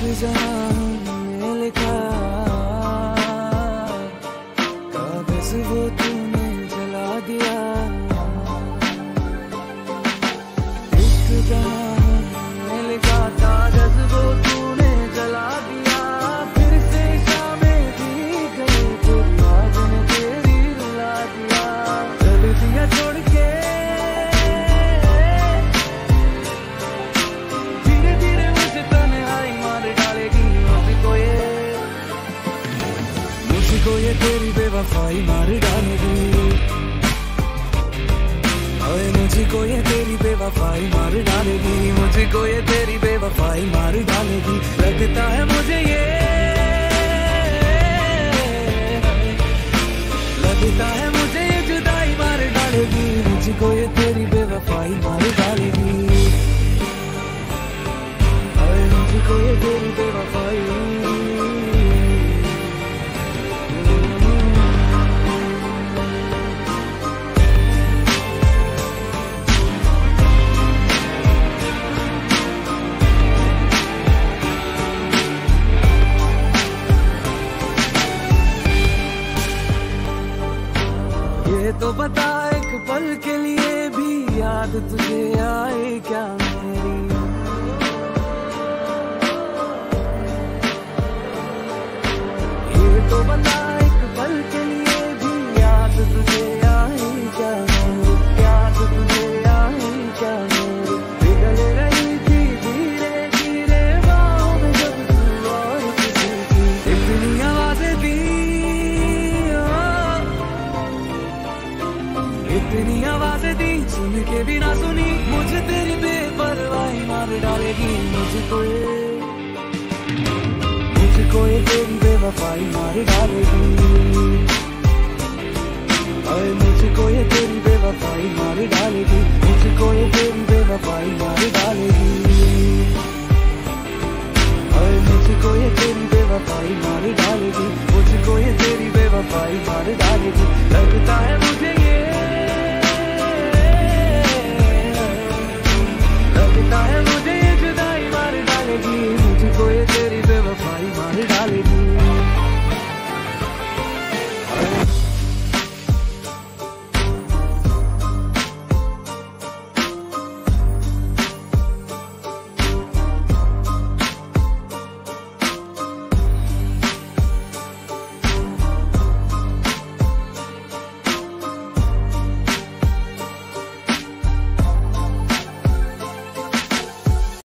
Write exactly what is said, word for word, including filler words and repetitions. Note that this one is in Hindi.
जहां में लिखा कागज वो तूने जला दिया। इश्क जहां में लिखा कागज वो तूने जला दिया। फिर से शामें भी गई तो आज ने तेरी रुला दिया। चल दिया छोड़ के धीरे धीरे मुझे तन्हाई मार डालेगी। मुझको ये मुझको ये तेरी बेवफाई मार डालेगी। ओए मुझको ये तेरी बेवफाई मार डालेगी। मुझको ये तेरी बेवफाई मार डालेगी। लगता है मुझे ये लगता है मुझे ये जुदाई मार डालेगी। मुझको ये तेरी बेवफाई मार डालेगी। ओए मुझको ये तेरी बेवफाई ये तो बता एक पल के लिए भी याद तुझे आए क्या मेरी। ये तो बता एक पल के लिए भी याद तुझे आए क्या मेरी। याद तुझे आए क्या मेरी। पिघल रही थी धीरे धीरे बाहों में जब तू और किसी की इतनी आवाजें दी इतनी आवाजें दी सुन के भी ना सुनी। मुझे तेरी बेपरवाही मार डालेगी। मुझको ये मुझको ये तेरी बेवफाई मार डालेगी। अरे मुझको ये तेरी बेवफाई मार डालेगी। मुझको ये तेरी बेवफाई मार डालेगी। अरे मुझको ये तेरी बेवफाई मार डालेगी। मुझको ये तेरी बेवफाई मार डालेगी। लगता है मुझे